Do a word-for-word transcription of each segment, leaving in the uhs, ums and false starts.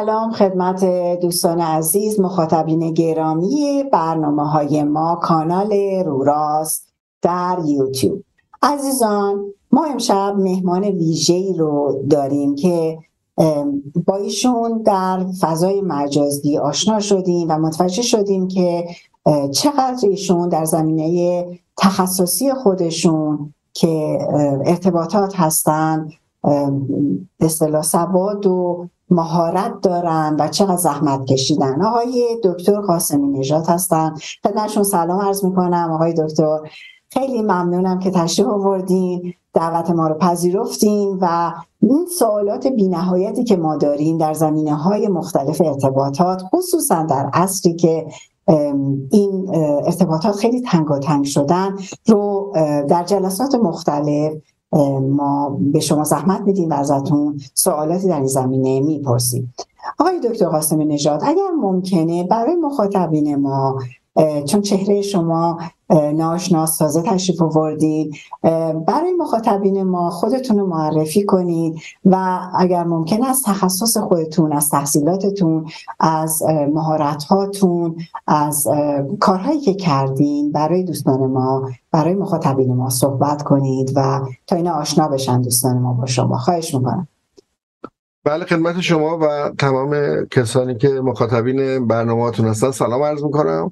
سلام خدمت دوستان عزیز، مخاطبین گرامی برنامه‌های ما کانال روراست در یوتیوب. عزیزان، ما امشب مهمان ویژه‌ای رو داریم که با ایشون در فضای مجازی آشنا شدیم و متوجه شدیم که چقدر ایشون در زمینه تخصصی خودشون که ارتباطات هستن به اصطلاح سواد و مهارت دارن و چقدر زحمت کشیدن. آقای دکتر قاسمی نژاد هستن. خدمتشون سلام عرض میکنم. آقای دکتر، خیلی ممنونم که تشریف آوردین، دعوت ما رو پذیرفتین و این سوالات بی‌نهایتی که ما داریم در زمینه‌های مختلف ارتباطات، خصوصا در عصری که این ارتباطات خیلی تنگاتنگ شدن، رو در جلسات مختلف ما به شما زحمت میدیم و ازتون سوالاتی در این زمینه میپرسیم. آقای دکتر قاسمی نژاد، اگر ممکنه برای مخاطبین ما، چون چهره شما ناآشناست، تازه تشریف آوردید، برای مخاطبین ما خودتون رو معرفی کنید و اگر ممکن است تخصص خودتون، از تحصیلاتتون، از مهارت‌هاتون، از کارهایی که کردین برای دوستان ما، برای مخاطبین ما صحبت کنید و تا اینا آشنا بشن دوستان ما با شما. خواهش میکنم. بله، خدمت شما و تمام کسانی که مخاطبین برنامه‌تون هستن سلام عرض میکنم.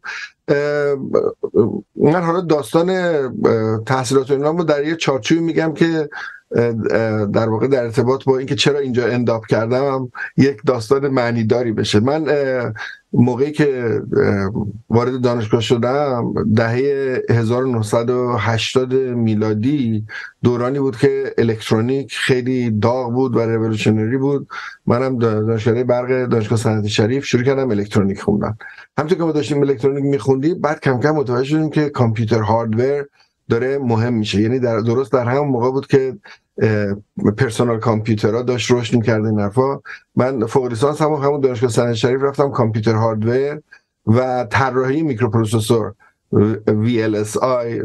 من حالا داستان تحصیلات اینا رو در یه چارچوبی میگم که در واقع در ارتباط با اینکه چرا اینجا انداپ کردم یک داستان معنی داری بشه. من موقعی که وارد دانشگاه شدم دهه هزار و نهصد و هشتاد میلادی، دورانی بود که الکترونیک خیلی داغ بود و رولوشنری بود. منم دانشگاه برق دانشگاه صنعتی شریف شروع کردم الکترونیک خوندن. همونطور که ما داشتیم الکترونیک میخوندیم، بعد کم کم متوجه شدیم که کامپیوتر هاردور داره مهم میشه. یعنی در درست در همون موقع بود که پرسونال کامپیوترها داشت رشد می‌کرد این حرفا. من فوق لیسانس هم همون دانشگاه صنعتی شریف رفتم کامپیوتر هاردور و طراحی میکروپروسسور وی ال اس آی،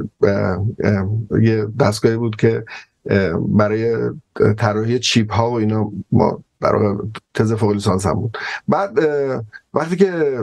یه دستگاهی بود که برای طراحی چیپ ها و اینا ما در واقع تز فوق لیسانس هم بود. بعد وقتی که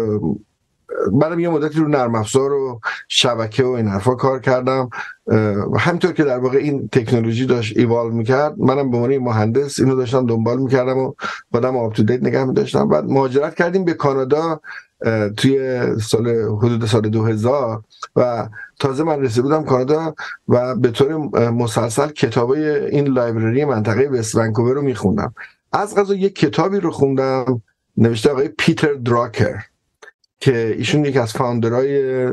بعدم یه مدتی رو نرم افزار و شبکه و این حرفا کار کردم، همینطور که در واقع این تکنولوژی داشت ایوالو میکرد، منم به عنوان مهندس اینو داشتم دنبال میکردم و خودم آپ تو دیت نگه می‌داشتم. بعد مهاجرت کردیم به کانادا توی سال حدود سال دو هزار و تازه من رسیده بودم کانادا و به طور مسلسل کتابای این لایبرری منطقه وست ونکوور رو میخوندم. از قضا یک کتابی رو خوندم نوشته آقای پیتر دراکر که ایشون یکی از فاوندرهای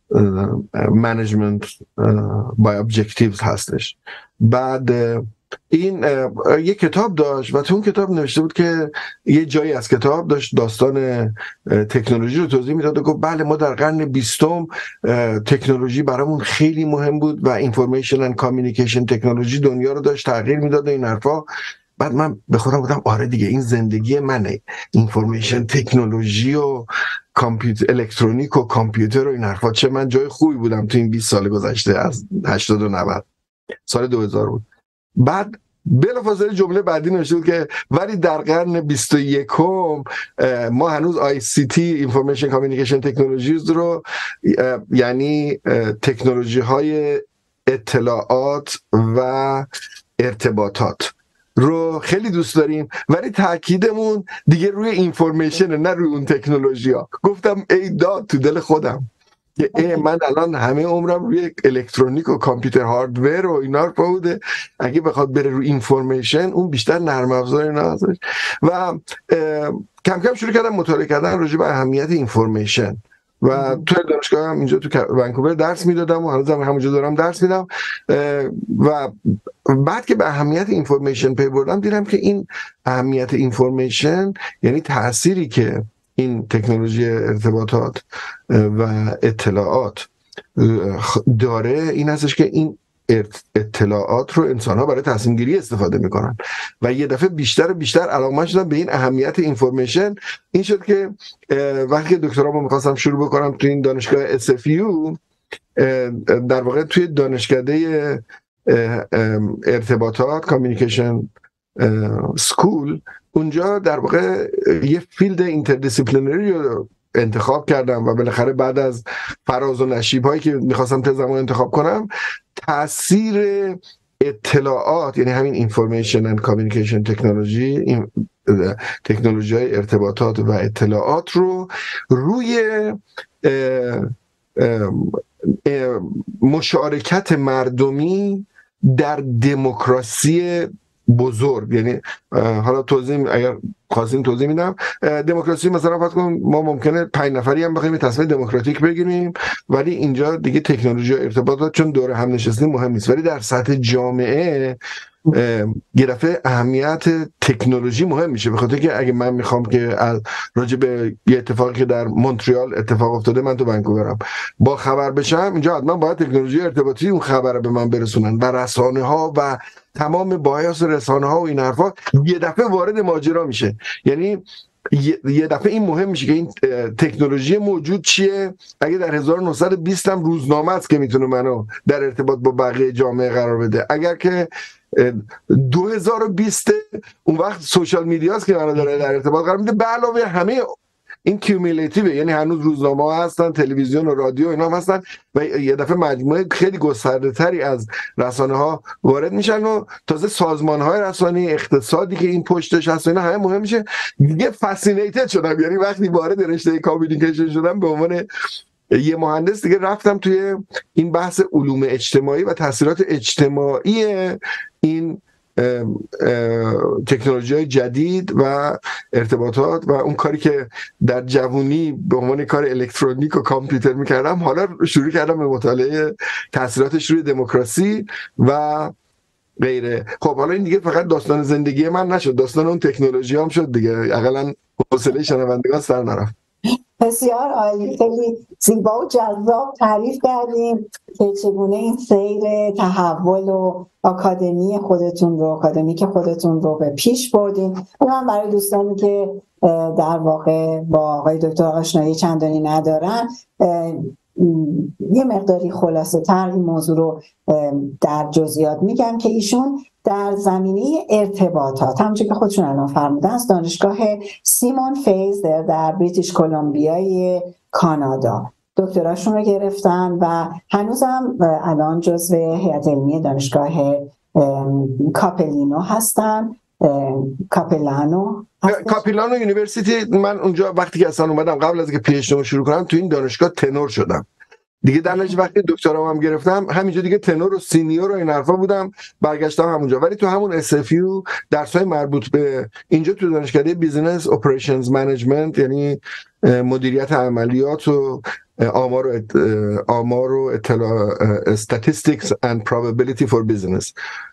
منیجمنت بای ابجکتیوز هستش. بعد این یک کتاب داشت و تو اون کتاب نوشته بود که یه جایی از کتاب داشت داستان تکنولوژی رو توضیح میداد و گفت بله ما در قرن بیستم تکنولوژی برامون خیلی مهم بود و اینفورمیشن اند کامیونیکیشن تکنولوژی دنیا رو داشت تغییر میداد و این حرفا. بعد من به خودم گفتم آره دیگه این زندگی منه، اینفورمیشن تکنولوژی و کامپیوتر الکترونیک و کامپیوتر و این حرفا. چه من جای خوبی بودم تو این بیست سال گذشته، از هشتاد و نود سال دو هزار بود. بعد بلافاصله جمله بعدی نوشته بود که ولی در قرن بیست و یکم ما هنوز آی سی تی اینفورمیشن کامیونیکیشن تکنولوژیز رو، یعنی تکنولوژی های اطلاعات و ارتباطات رو خیلی دوست داریم، ولی تاکیدمون دیگه روی اینفورمیشن نه روی اون تکنولوژی ها. گفتم ای داد تو دل خودم که ای من الان همه عمرم روی الکترونیک و کامپیوتر هاردور و اینا رو بوده، اگه بخواد بره روی اینفورمیشن اون بیشتر نرم افزار اینا هستش. و کم کم شروع کردم مطالعه کردن راجع به اهمیت اینفورمیشن و تو دانشگاه هم اینجا تو ونکوور درس میدادم و هنوزم همونجا دارم درس میدم. و بعد که به اهمیت اینفورمیشن پی بردم دیدم که این اهمیت اینفورمیشن یعنی تأثیری که این تکنولوژی ارتباطات و اطلاعات داره این هستش که این اطلاعات رو انسان‌ها برای تصمیم گیری استفاده میکنن و یه دفعه بیشتر و بیشتر علاقه‌مند شدم به این اهمیت اینفورمیشن. این شد که وقتی که دکترامو میخواستم شروع بکنم تو این دانشگاه اس اف یو، در واقع توی دانشکده ارتباطات کامیونیکیشن سکول اونجا در واقع یه فیلد اینتردیسیپلینری رو انتخاب کردم و بالاخره بعد از فراز و نشیب هایی که میخواستم تزم رو انتخاب کنم، تاثیر اطلاعات، یعنی همین اینفورمیشن اند کامیونیکیشن تکنولوژی، این تکنولوژی های ارتباطات و اطلاعات رو روی اه اه اه مشارکت مردمی در دموکراسی بزرگ، یعنی حالا توضیح اگر خواستیم توضیح میدم. دموکراسی مثلا فرض کن ما ممکنه پنج نفری هم بخوایم تصمیم دموکراتیک بگیریم، ولی اینجا دیگه تکنولوژی و ارتباطات چون دور هم نشستیم مهم نیست، ولی در سطح جامعه یه دفعه اهمیت تکنولوژی مهم میشه، به خاطر که اگه من میخوام که راجع به یه اتفاقی که در مونتریال اتفاق افتاده من تو ونکوورم با خبر بشم، اینجا حتما باید تکنولوژی ارتباطی اون خبر رو به من برسونن و رسانه ها و تمام بایاس رسانه ها و این حرفا یه دفعه وارد ماجرا میشه. یعنی یه دفعه این مهم میشه که این تکنولوژی موجود چیه. اگه در هزار و نهصد و بیست هم روزنامه است که میتونه منو در ارتباط با بقیه جامعه قرار بده، اگر که دو هزار و بیست اون وقت سوشال میدیاست که منو داره در ارتباط قرار میده، به علاوه همه این کیومولیتیو، یعنی هنوز روزنامه ها هستن، تلویزیون و رادیو اینا هم هستن و یه دفعه مجموعه خیلی گسترده تری از رسانه ها وارد میشن و تازه سازمان های رسانه‌ای، اقتصادی که این پشتش هست اینا همه مهم میشه. دیگه فاسینیتد شدم، یعنی وقتی وارد رشته کامیونیکیشن شدم به عنوان یه مهندس دیگه رفتم توی این بحث علوم اجتماعی و تاثیرات اجتماعی این تکنولوژی های جدید و ارتباطات و اون کاری که در جوونی به عنوان کار الکترونیک و کامپیوتر میکردم، حالا شروع کردم به مطالعه تاثیراتش روی دموکراسی و غیره. خب حالا این دیگه فقط داستان زندگی من نشد، داستان اون تکنولوژی هم شد دیگه، اقلا حوصله شنوندگان سر نرفت. بسیار عالی، خیلی زیبا و جذاب تعریف کردیم که چگونه این سیر تحول و آکادمی خودتون رو آکادمیک خودتون رو به پیش بردین. من برای دوستانی که در واقع با آقای دکتر آشنایی چندانی ندارن یه مقداری خلاصه تر این موضوع رو در جزئیات میگم که ایشون در زمینه ارتباطات همونجور که خودشون الان فرمودن از دانشگاه سیمون فریزر در بریتیش کلمبیای کانادا دکتراشون رو گرفتن و هنوزم الان جزو هیئت علمی دانشگاه کاپلینو هستن. کاپلانو کاپیلانو یونیورسیتی. من اونجا وقتی که اصلا اومدم قبل از که پی اچ دی شروع کنم تو این دانشگاه تنور شدم دیگه. در نتیجه وقتی دکترام هم گرفتم همینجا دیگه تنور و سینیور و این حرفا بودم، برگشتم همونجا. ولی تو همون اس اف یو درسای مربوط به اینجا تو دانشکده بیزینس اپریشنز منیجمنت، یعنی مدیریت عملیات و آمار و آمار و اطلاع statistics and probability for business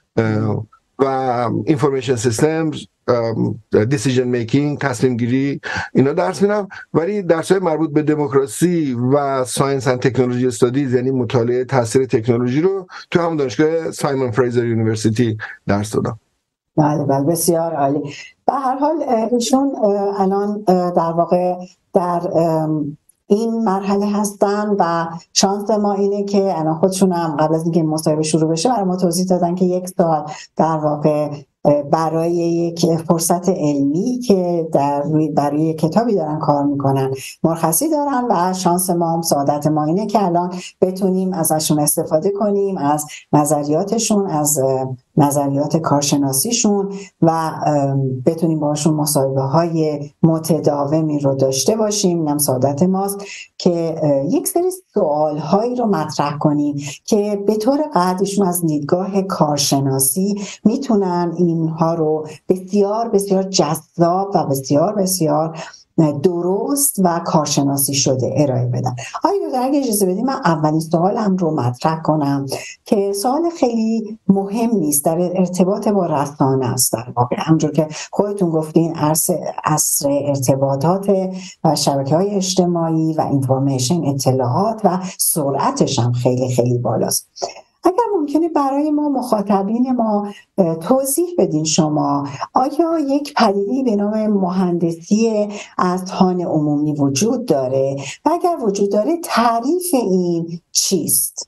و information systems، decision making، تصمیم گیری، اینا درس میدم. ولی درسای مربوط به دموکراسی و ساینس اند تکنولوژی استادیز، یعنی مطالعه تاثیر تکنولوژی رو تو هم دانشگاه سایمون فریزر یونیورسیتی درس دادم. بله بله بسیار عالی. به هر حال ایشون الان در واقع در این مرحله هستن و شانس ما اینه که الان خودشون هم قبل از اینکه مصاحبه شروع بشه برای ما توضیح دادن که یک سال در واقع برای یک فرصت علمی که در برای کتابی دارن کار میکنن مرخصی دارن و شانس ما هم سعادت ما اینه که الان بتونیم ازشون استفاده کنیم، از نظریاتشون، از نظریات کارشناسیشون و بتونیم باشون مصاحبه های متداومی رو داشته باشیم. اینم سعادت ماست که یک سری سوال هایی رو مطرح کنیم که به طور قطعیشون از دیدگاه کارشناسی میتونن اینها رو بسیار بسیار جذاب و بسیار بسیار درست و کارشناسی شده ارائه بدن. آیا دکتر اگه اجازه بدید من اولین سوالم رو مطرح کنم که سوال خیلی مهم نیست، در ارتباط با رسانه است. در واقع همونجور که خودتون گفتین عصر ارتباطات و شبکه‌های اجتماعی و اینفورمیشن، اطلاعات و سرعتش هم خیلی خیلی بالاست. اگر ممکنه برای ما مخاطبین ما توضیح بدین شما آیا یک پدیده‌ای به نام مهندسی اذهان عمومی وجود داره و اگر وجود داره تعریف این چیست؟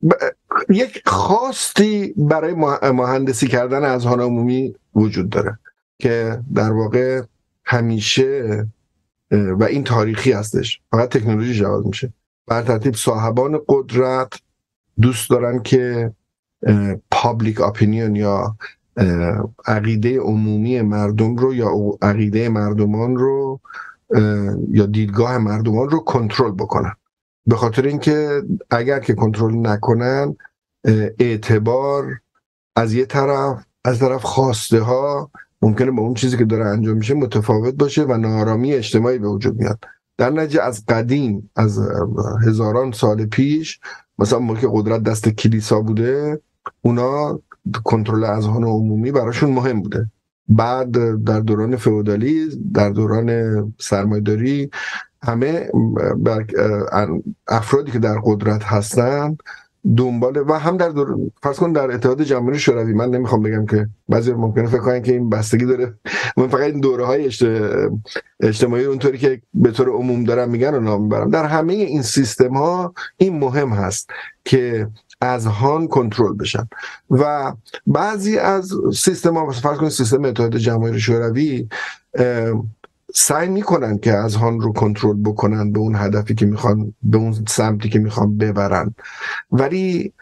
ب... یک خواستی برای مهندسی کردن اذهان عمومی وجود داره که در واقع همیشه و این تاریخی هستش، فقط تکنولوژی جواب میشه. بر ترتیب صاحبان قدرت دوست دارن که پابلیک اپینیون یا عقیده عمومی مردم رو یا عقیده مردمان رو یا دیدگاه مردمان رو کنترل بکنن، به خاطر اینکه اگر که کنترل نکنن اعتبار از یه طرف از طرف خواسته ها ممکنه با اون چیزی که داره انجام میشه متفاوت باشه و ناآرامی اجتماعی به وجود میاد. در نتیجه از قدیم، از هزاران سال پیش، مثلا موقع قدرت دست کلیسا بوده، اونا کنترل اذهان عمومی براشون مهم بوده. بعد در دوران فئودالیسم، در دوران سرمایه‌داری، همه افرادی که در قدرت هستن دنبال و هم در دور... فرض کن در اتحاد جماهیر شوروی، من نمیخوام بگم که بعضی ممکنه فکر کنن که این بستگی داره، من فقط این دوره‌های اجت... اجتماعی اونطوری که به طور عموم دارم میگن رو نام میبرم. در همه این سیستم ها این مهم هست که اذهان کنترل بشن و بعضی از سیستم ها، فرض کن سیستم اتحاد جماهیر شوروی، سعی میکنن که اذهان رو کنترل بکنن به اون هدفی که میخوان، به اون سمتی که میخوان ببرن، ولی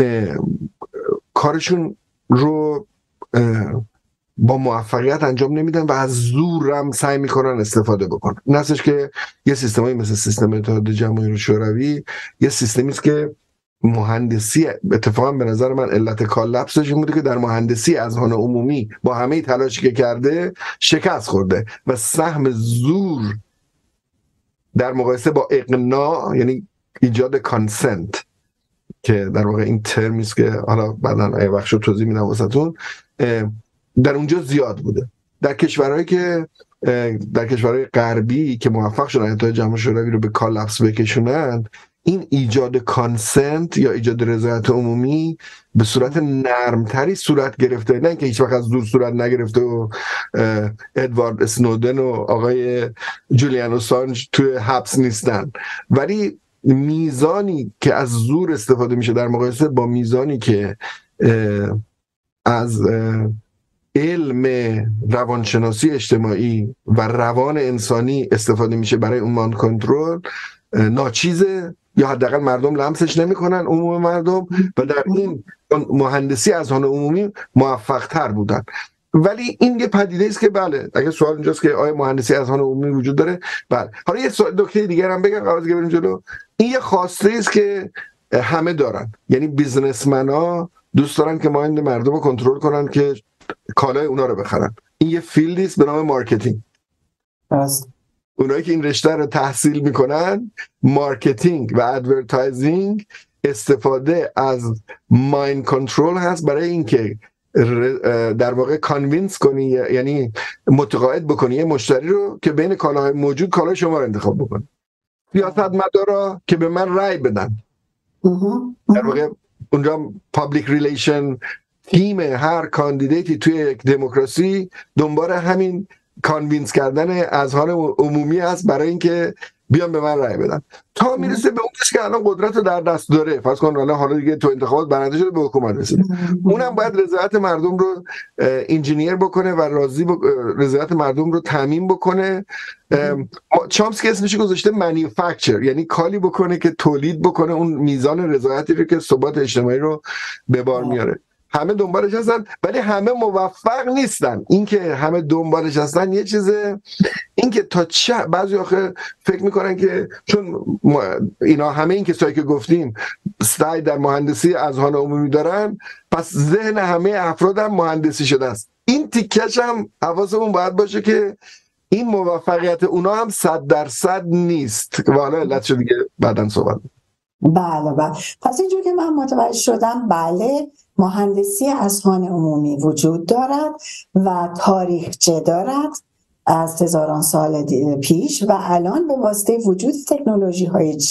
کارشون رو با موفقیت انجام نمیدن و از زورم سعی میکنن استفاده بکنن. این هستش که یه سیستمی مثل سیستم اتحاد جماهیر شوروی یه سیستمی است که مهندسی، اتفاقا به نظر من علت کالپسش این بوده که در مهندسی اذهان عمومی با همه تلاشی که کرده شکست خورده و سهم زور در مقایسه با اقناع، یعنی ایجاد کانسنت، که در واقع این ترمی است که حالا بعداً یه بخشو توضیح میدم واسهتون، در اونجا زیاد بوده. در کشورهایی که در کشورهای غربی که موفق شدن اتحاد جماهیر شوروی رو به کالپس بکشونن، این ایجاد کانسنت یا ایجاد رضایت عمومی به صورت نرمتری صورت گرفته، نه اینکه هیچ وقت از دور صورت نگرفته و ادوارد اسنودن و آقای جولیان اسانج توی حبس نیستن، ولی میزانی که از زور استفاده میشه در مقایسه با میزانی که از علم روانشناسی اجتماعی و روان انسانی استفاده میشه برای اون مان کنترل، ناچیزه یا حداقل مردم لمسش نمیکنن، عموم مردم، و در این مهندسی اذهان عمومی موفق تر بودن. ولی این یه پدیده است که بله، اگه سوال اینجاست که آیا مهندسی اذهان عمومی وجود داره، بله. حالا یه نکته دیگه هم بگم قبل از اینکه بریم جلو، این یه خواسته است که همه دارن، یعنی بیزنسمن‌ها دوست دارن که مایند مردم رو کنترل کنن که کالای اونا رو بخرن. این یه فیلدی است به نام مارکتینگ. درست. اونایی که این رشته رو تحصیل میکنن، مارکتینگ و ادورتایزینگ، استفاده از مایند کنترل هست برای اینکه در واقع کانوینس کنی، یعنی متقاعد بکنی یه مشتری رو که بین کالاهای موجود کالای شما رو انتخاب بکنه. سیاستمدارا که به من رأی بدن، در واقع اونجا پابلیک ریلیشن تیم هر کاندیدیتی توی یک دموکراسی دنبال همین کانوینس کردن اذهان عمومی است برای اینکه بیان به من رأی بدن، تا میرسه به اون کسی که الان قدرت رو در دست داره. فرض کن الان حالا دیگه تو انتخابات برنده شده، به حکومت رسیده، اونم باید رضایت مردم رو انجینیر بکنه و راضی بک... رضایت مردم رو تامین بکنه. چامسکی اسمش گذاشته مانیفکچر، یعنی کالی بکنه که تولید بکنه اون میزان رضایتی رو که ثبات اجتماعی رو به بار میاره. همه دنبالش هستن ولی همه موفق نیستن. این که همه دنبالش هستن یه چیزه، این که تا چه بعضی آخه فکر میکنن که چون اینا همه این کسایی که گفتیم سعی در مهندسی اذهان عمومی دارن، پس ذهن همه افراد هم مهندسی شده است. این تیکش هم حواسمون باید باشه که این موفقیت اونا هم صد درصد نیست و حالا علتش دیگه بعداً صحبت. بله بله. پس اینجور که من متوجه شدم، بله، مهندسی اذهان عمومی وجود دارد و تاریخچه دارد از هزاران سال پیش و الان به واسطه وجود تکنولوژی های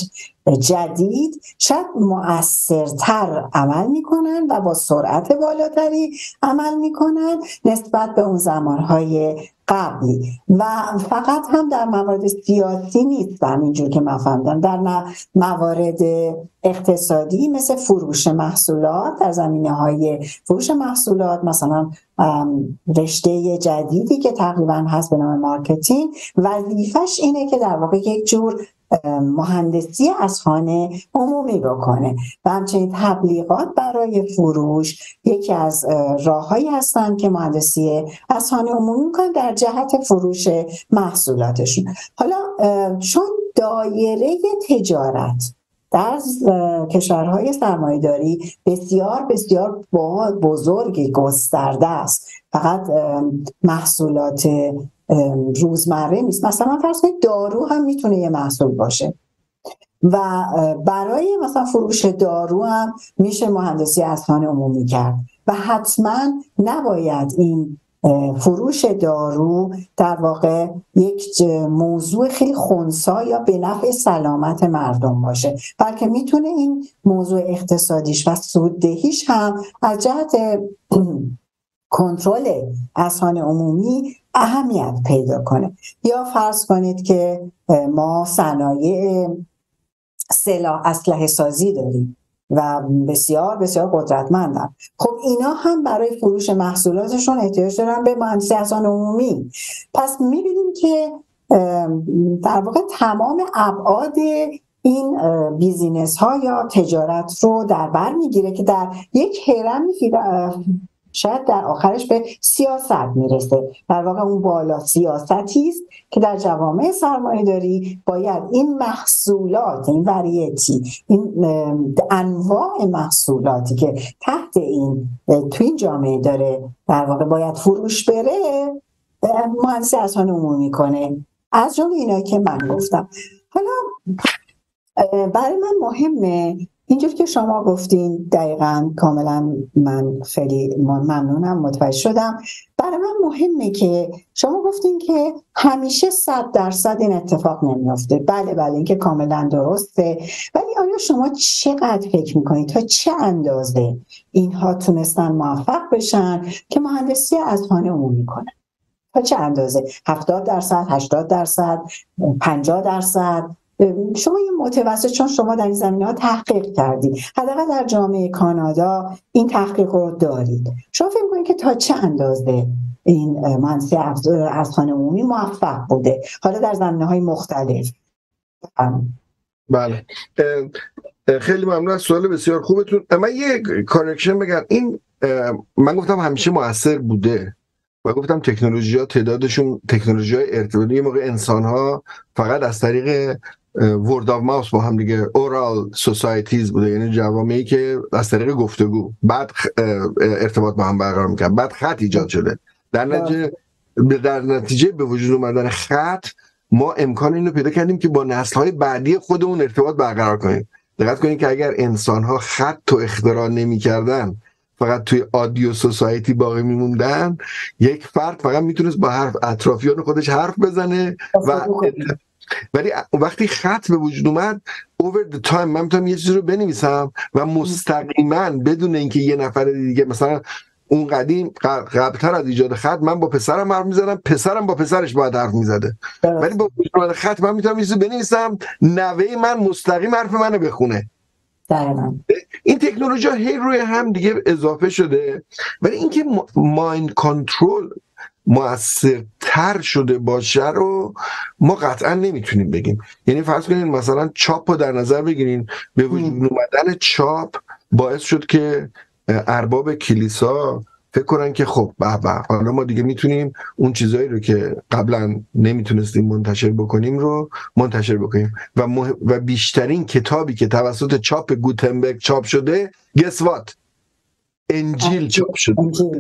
جدید شاید مؤثرتر عمل میکنن و با سرعت بالاتری عمل میکنن نسبت به اون زمانهای قبلی و فقط هم در موارد سیاسی نیستن اینجور که من فهمیدم، در موارد اقتصادی مثل فروش محصولات، در زمینه های فروش محصولات مثلا رشته جدیدی که تقریبا هست به نام مارکتینگ، وظیفش اینه که در واقع یک جور مهندسی اذهان عمومی بکنه و همچنین تبلیغات برای فروش یکی از راههایی هستن که مهندسی اذهان عمومی میکنن در جهت فروش محصولاتشون. حالا چون دایره تجارت در کشورهای سرمایه‌داری بسیار بسیار بزرگ گسترده است، فقط محصولات روزمره نیست، مثلا فرض کنید دارو هم میتونه یه محصول باشه و برای مثلا فروش دارو هم میشه مهندسی اذهان عمومی کرد و حتما نباید این فروش دارو در واقع یک موضوع خیلی خنثی یا به نفع سلامت مردم باشه، بلکه میتونه این موضوع اقتصادیش و سوددهیش هم از جهت کنترل اذهان عمومی اهمیت پیدا کنه. یا فرض کنید که ما صنایع سلاح اسلحه سازی داریم و بسیار بسیار قدرتمندن، خب اینا هم برای فروش محصولاتشون احتیاج دارن به مهندسی اذهان عمومی. پس میبینیم که در واقع تمام ابعاد این بیزینس ها یا تجارت رو در بر میگیره که در یک هرمی شاید در آخرش به سیاست میرسه. در واقع اون بالا سیاستی است که در جوامع سرمایه‌داری باید این محصولات، این وریتی، این انواع محصولاتی که تحت این تو این جامعه داره در واقع باید فروش بره مهندسی اذهان عمومی کنه، از جمله اینا که من گفتم. حالا برای من مهمه اینجور که شما گفتین، دقیقاً کاملا من خیلی ممنونم، متوجه شدم. برای من مهمه که شما گفتین که همیشه صد درصد این اتفاق نمیافته. بله بله این که کاملا درسته، ولی آیا شما چقدر فکر میکنید تا چه اندازه اینها تونستن موفق بشن که مهندسی اذهان عمومی کنن؟ تا چه اندازه؟ هفتاد درصد، هشتاد درصد، پنجاه درصد؟ شما یه متوسط، چون شما در این زمینه‌ها تحقیق کردید، حداقل در جامعه کانادا این تحقیق رو دارید، شما فکر می‌کنید که تا چه اندازه این مهندسی اذهان عمومی موفق بوده، حالا در زمینه‌های مختلف؟ بله خیلی ممنون از سوال بسیار خوبتون. من یه کارکشن بگم، این من گفتم همیشه مؤثر بوده و گفتم تکنولوژی ها تعدادشون، تکنولوژی های ارتباطی یه موقع انسان ها فقط از طریق ورد آف ماوس با هم دیگه اورال سوسایتیز بوده، یعنی جوامعی که از طریق گفتگو بعد ارتباط با هم برقرار میکرد، بعد خط ایجاد شده، در نتیجه در نتیجه به وجود اومدن خط ما امکان اینو پیدا کردیم که با نسل‌های بعدی خودمون ارتباط برقرار کنیم. دقت کنید که اگر انسان‌ها خط تو اختراع نمی‌کردن، فقط توی آدیو سوسایتی باقی میموندن، یک فرد فقط میتونست با حرف اطرافیان خودش حرف بزنه و ولی وقتی خط به وجود اومد over the time من میتونم یه چیزی رو بنویسم و مستقیما بدون اینکه یه نفر دیگه، مثلا اون قدیم قبلتر از ایجاد خط من با پسرم حرف میزدم، پسرم با پسرش باید حرف میزده، ولی با وجود اومدن خط من میتونم یه چیزی بنویسم، نوه من مستقیم حرف منو بخونه. دقیقاً این تکنولوژی ها هی روی هم دیگه اضافه شده، ولی اینکه مایند کنترل مؤثرتر شده باشه رو ما قطعا نمیتونیم بگیم. یعنی فرض کنید مثلا چاپ رو در نظر بگیرین، به وجود اومدن چاپ باعث شد که ارباب کلیسا فکر کنن که خب به به حالا ما دیگه میتونیم اون چیزایی رو که قبلا نمیتونستیم منتشر بکنیم رو منتشر بکنیم و, مح... و بیشترین کتابی که توسط چاپ گوتنبرگ چاپ شده گس وات انجیل چاپ شده.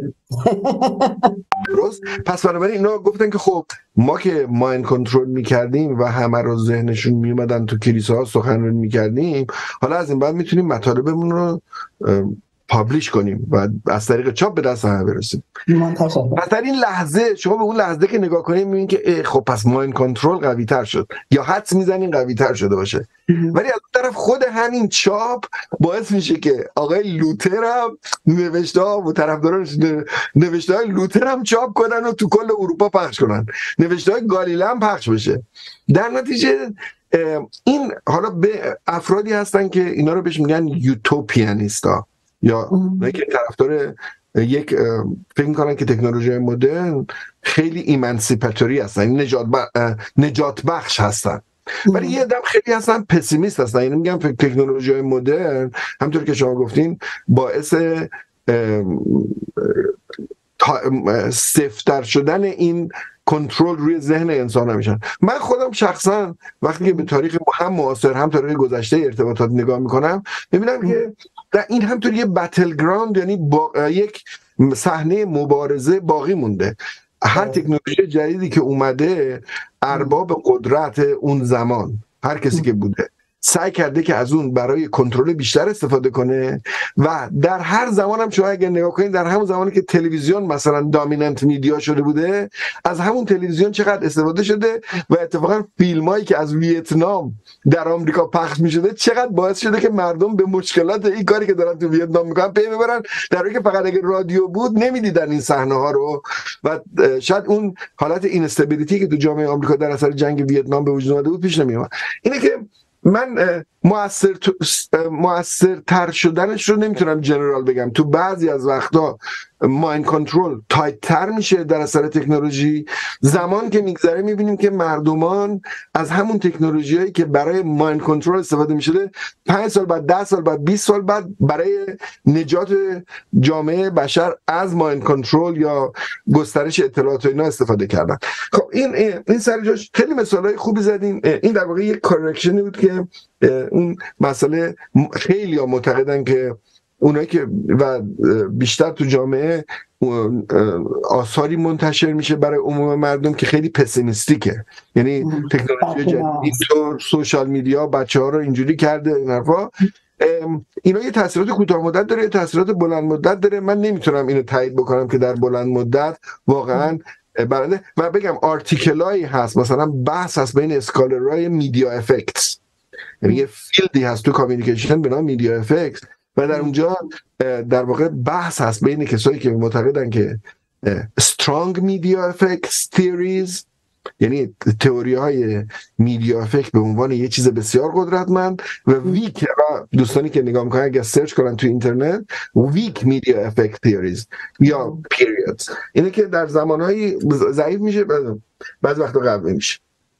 درست؟ پس بنابراین اینا گفتن که خب ما که مایند کنترل میکردیم و همه رو ذهنشون میومدن تو کلیساها سخنرانی میکردیم، حالا از این بعد میتونیم مطالبمون رو پابلیش کنیم و از طریق چاپ به دست همه برسیم. منتشر. پس در این لحظه شما به اون لحظه که نگاه کنید میبینید که خب پس مایند کنترل قوی تر شد، یا حدس میزنین قوی تر شده باشه. ولی از اون طرف خود همین چاپ باعث میشه که آقای لوتر هم نوشته ها و طرفدارانش نوشته های لوتر هم چاپ کنن و تو کل اروپا پخش کنن، نوشته های گالیله هم پخش بشه. در نتیجه این حالا به افرادی هستن که اینا رو بهش میگن یوتوپیانیستا، یا اونایی که طرفدار یک فکر میکنن که تکنولوژی مدرن خیلی ایمانسیپاتوری هستن، نجات, نجات بخش هستن. ولی یه دم خیلی هستن پسیمیست هستن، یعنی میگن تکنولوژی مدرن همونطور که شما گفتین باعث سفتر شدن این کنترل روی ذهن انسان میشن. من خودم شخصا وقتی که به تاریخ هم معاصر هم تاریخ گذشته ارتباطات نگاه میکنم میبینم که در این همطور یه بتل گراند، یعنی با یک صحنه مبارزه باقی مونده. هر تکنولوژی جدیدی که اومده ارباب قدرت اون زمان هر کسی که بوده سعی کرده که از اون برای کنترل بیشتر استفاده کنه و در هر زمان هم شما اگر نگاه کنید در همون زمانی که تلویزیون مثلا دامیننت میدیا شده بوده از همون تلویزیون چقدر استفاده شده و اتفاقا فیلمایی که از ویتنام در آمریکا پخش میشده چقدر باعث شده که مردم به مشکلات این کاری که دارن تو ویتنام میکنن پی ببرن، در حالی که فقط اگر رادیو بود نمیدیدن این صحنه ها رو و شاید اون حالت اینستابیلیتی که تو جامعه آمریکا در اثر جنگ ویتنام به وجود اومده بود پیش نمیومد. اینه که من مؤثر مؤثرتر شدنش رو نمیتونم جنرال بگم. تو بعضی از وقتا مایند کنترل تایت تر میشه در اثر تکنولوژی. زمان که میگذره میبینیم که مردمان از همون تکنولوژی هایی که برای مایند کنترل استفاده میشده پنج سال بعد، ده سال بعد، بیست سال بعد برای نجات جامعه بشر از مایند کنترل یا گسترش اطلاعات و اینا استفاده کردن. خب این این سر جاش خیلی مثالای خوبی زدین. این در واقع یک کارکشنی بود که اون مسئله خیلی ها معتقدن که اونایی که و بیشتر تو جامعه آثاری منتشر میشه برای عموم مردم که خیلی پسیمیستیکه، یعنی تکنولوژی جدید تو سوشال میدیا بچه ها رو اینجوری کرده این حرفا. اینا یه تاثیرات کوتاه مدت داره، یه تاثیرات بلند مدت داره. من نمیتونم اینو تایید بکنم که در بلند مدت واقعا برنده. و بگم آرتیکلایی هست مثلا بحث هست بین اسکالرهای میدیا افکتس، یعنی یه فیلدی هست تو کامیونیکیشن به نام میدیا افکتس و در اونجا در واقع بحث هست بین کسایی که معتقدن که strong media effects theories، یعنی تئوری های میدیا افکت به عنوان یه چیز بسیار قدرتمند، و ویک، دوستانی که نگاه میکنن اگر سرچ کنن تو اینترنت ویک میدیا افکت theories یا periods، اینه که در زمانهای ضعیف میشه بعض وقتا قوی میشه.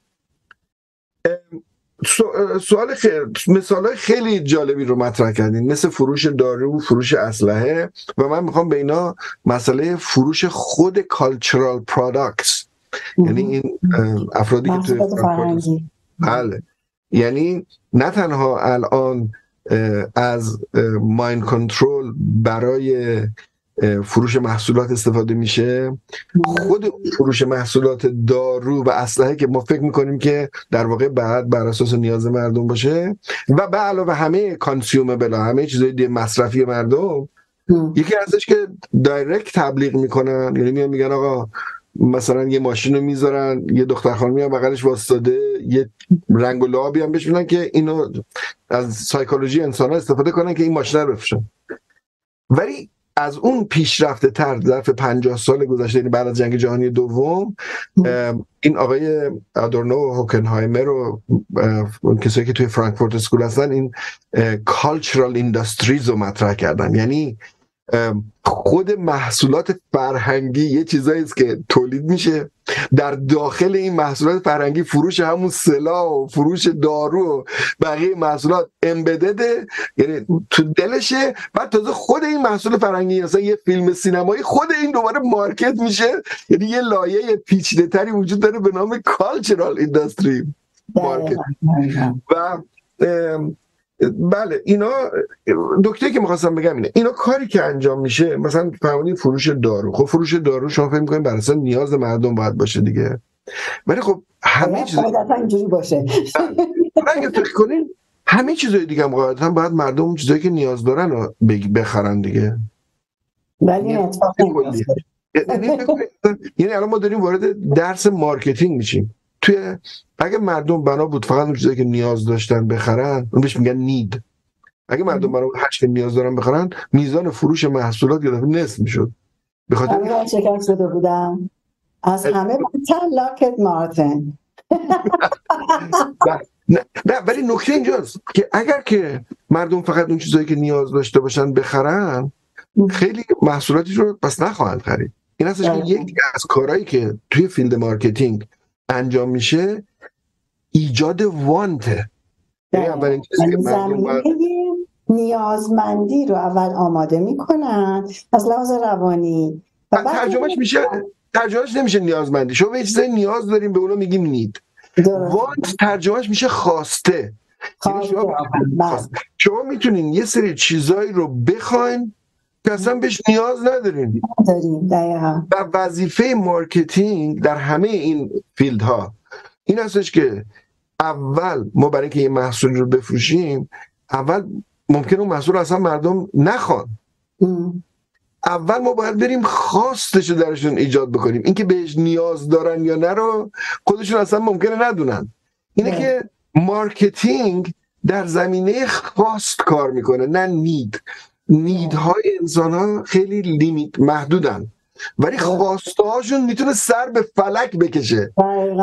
سوال خیلی مثالای خیلی جالبی رو مطرح کردین، مثل فروش دارو، فروش اسلحه، و من میخوام به اینا مسئله فروش خود cultural products، یعنی این افرادی که توی بله، یعنی نه تنها الان از مایند کنترل برای فروش محصولات استفاده میشه، خود فروش محصولات دارو و اسلحه که ما فکر میکنیم که در واقع بعد بر اساس نیاز مردم باشه و به علاوه همه کانسیومبل، همه چیزای مصرفی مردم، یکی ازش که دایرکت تبلیغ میکنن، یعنی میان میگن آقا مثلا یه ماشین رو میذارن، یه دختر خانمی هم بغلش واسطاده، یه رنگ و لعابی هم بهش میدن که اینو از سایکولوژی انسان ها استفاده کنن که این ماشین رو بفروشن. ولی از اون پیشرفته تر ظرف پنجاه سال گذشته، یعنی بعد از جنگ جهانی دوم، این آقای آدورنو و هوکنهایمر و اون کسایی که توی فرانکفورت اسکول هستن این کالچرال اینداستریز رو مطرح کردن، یعنی خود محصولات فرهنگی یه چیزایی است که تولید میشه، در داخل این محصولات فرهنگی فروش همون سلاح و فروش دارو و بقیه محصولات امبدده، یعنی تو دلشه. بعد تازه خود این محصول فرهنگی مثلا یه فیلم سینمایی خود این دوباره مارکت میشه، یعنی یه لایه پیچیده تری وجود داره به نام کالچرال اینداستری مارکت. و بله اینا دکتری که میخواستم بگم اینه، اینا کاری که انجام میشه، مثلا فرمودین فروش دارو، خب فروش دارو شما فکر میکنین بر اساس نیاز مردم باید باشه دیگه، ولی خب همه چیز باید اینجوری باشه. اگه فکر کنین همه چیزای دیگه هم قاعدتا باید مردم اون چیزایی که نیاز دارن رو بخرن دیگه. ولی اتفاق نمیفته. یعنی الان ما داریم وارد درس مارکتینگ میشیم. توی اگه مردم بنا بود فقط اون چیزایی که نیاز داشتن بخرن، اون بهش میگن نید. اگه مردم بنا بود هر چی نیاز دارن بخرن، میزان فروش محصولات یه دفعه نصف میشد. به خاطر من شکر شده بودم از همه بدتر لاکت مارتن. نه نه ولی نکته اینجاست که اگر که مردم فقط اون چیزایی که نیاز داشته باشن بخرن، خیلی محصولاتی رو پس نخواهند خرید. این هستش که یک از کارهایی که توی فیلد مارکتینگ انجام میشه ایجاد وانته. یعنی اولین چیزی که مردم باید نیازمندی رو اول آماده میکنن از لحاظ روانی و ترجمهش میشه ترجمهش نمیشه نیازمندی. شما به چیزای نیاز داریم به اونا میگیم نید. وانت ترجمهش میشه خواسته. یعنی شما, شما میتونین یه سری چیزایی رو بخواین که اصلا بهش نیاز ندارین. و وظیفه مارکتینگ در همه این فیلدها این هستش که اول ما برای اینکه یه محصول رو بفروشیم، اول ممکنه اون محصول اصلا مردم نخوان. اول ما باید بریم خواستش رو درشون ایجاد بکنیم. اینکه بهش نیاز دارن یا نه رو خودشون اصلا ممکنه ندونن. اینه که مارکتینگ در زمینه خواست کار میکنه، نه نید. نیدهای انسان ها خیلی لیمیت محدودن، ولی خواسته هاشون میتونه سر به فلک بکشه.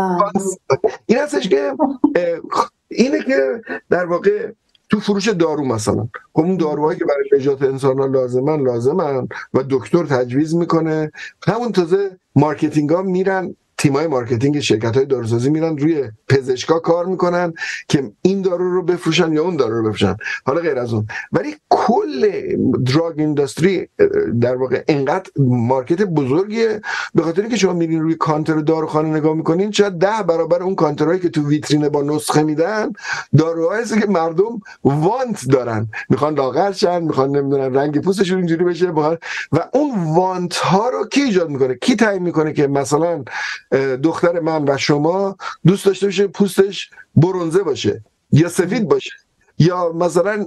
این هستش که اینه که در واقع تو فروش دارو مثلا، خب اون داروهایی که برای نجات انسان ها لازمن لازمن و دکتر تجویز میکنه، همون تازه مارکتینگ ها میرن، تیمای مارکتینگ شرکت های داروسازی میرن روی پزشکا کار میکنن که این دارو رو بفروشن یا اون دارو رو بفروشن. حالا غیر از اون، ولی کل دراگ اینداستری در واقع اینقدر مارکت بزرگیه به خاطر اینکه شما میرین روی کانتر داروخانه نگاه میکنین، شاید ده برابر اون کانترهایی که تو ویترین با نسخه میدن داروهایی هست که مردم وانت دارن، میخوان لاغر شن، میخوان نمیدونن رنگ پوستشون اینجوری بشه، و اون وانت ها رو کی ایجاد میکنه؟ کی تعیین میکنه که مثلا دختر من و شما دوست داشته باشه پوستش برنزه باشه یا سفید باشه یا مثلا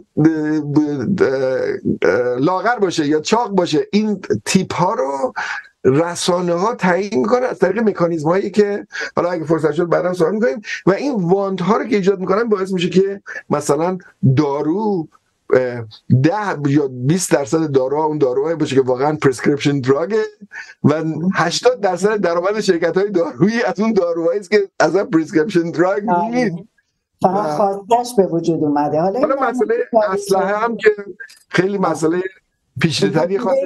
لاغر باشه یا چاق باشه؟ این تیپ ها رو رسانه ها تعیین میکنه از طریق مکانیزم هایی که حالا اگه فرصت شد بعداً صحبت میکنیم. و این وانت ها رو که ایجاد میکنن باعث میشه که مثلا دارو ده یا بیست درصد داروها اون داروهایی باشه که واقعا پرسکریپشن دراگه و هشتاد درصد درآمد شرکت‌های دارویی از اون داروهایی است که اصلا پرسکریپشن دراگ نیست، فقط خواستش به وجود اومده. حالا حالا مسئله اسلحه هم که خیلی مسئله پیچیده‌تری خاصه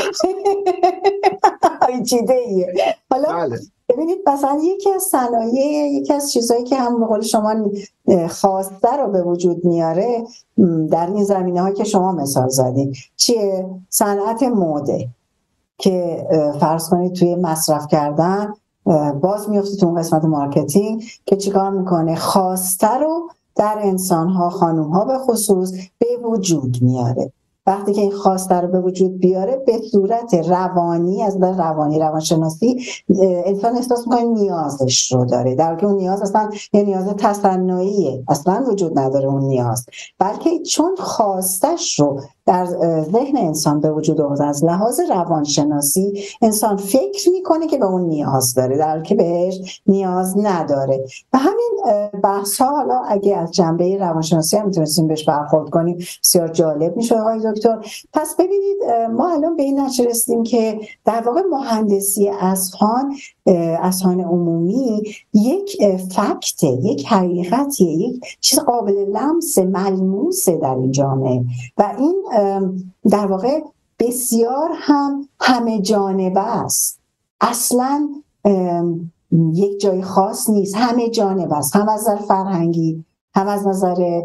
پیچیده‌ایه. حالا ببینید مثلا یکی از صنایع، یکی از چیزایی که هم به قول شما خواسته رو به وجود میاره در این زمینه‌ها که شما مثال زدید چیه؟ صنعت موده که فرض کنید توی مصرف کردن باز میفته تو اون قسمت مارکتینگ که چیکار میکنه؟ خواسته رو در انسان‌ها، خانوم‌ها به خصوص به وجود میاره. وقتی که این خواسته رو به وجود بیاره به صورت روانی، از نظر روانی روانشناسی انسان احساس میکنه نیازش رو داره، در حالی که اون نیاز اصلا یه نیاز تصنعیه، اصلا وجود نداره اون نیاز، بلکه چون خواستش رو در ذهن انسان به وجود آورده از لحاظ روانشناسی انسان فکر میکنه که به اون نیاز داره در حالی که بهش نیاز نداره. و همین بحث ها حالا اگه از جنبه روانشناسی هم میتونستیم بهش برخورد کنیم بسیار جالب میشه آقای دکتر. پس ببینید ما الان به این نتیجه رسیدیم که در واقع مهندسی اذهان، اذهان عمومی یک فکته، یک حقیقتیه، یک چیز قابل لمس ملموسه در این جامعه و این در واقع بسیار هم همه جانبه است، اصلا یک جای خاص نیست، همه جانبه است، هم از نظر فرهنگی، هم از نظر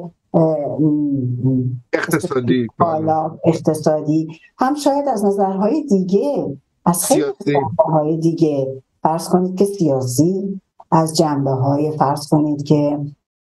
اقتصادی بالا اقتصادی، هم شاید از نظرهای دیگه، از خیلی نظرهای دیگه، فرض کنید که سیاسی، از جنبه های فرض کنید که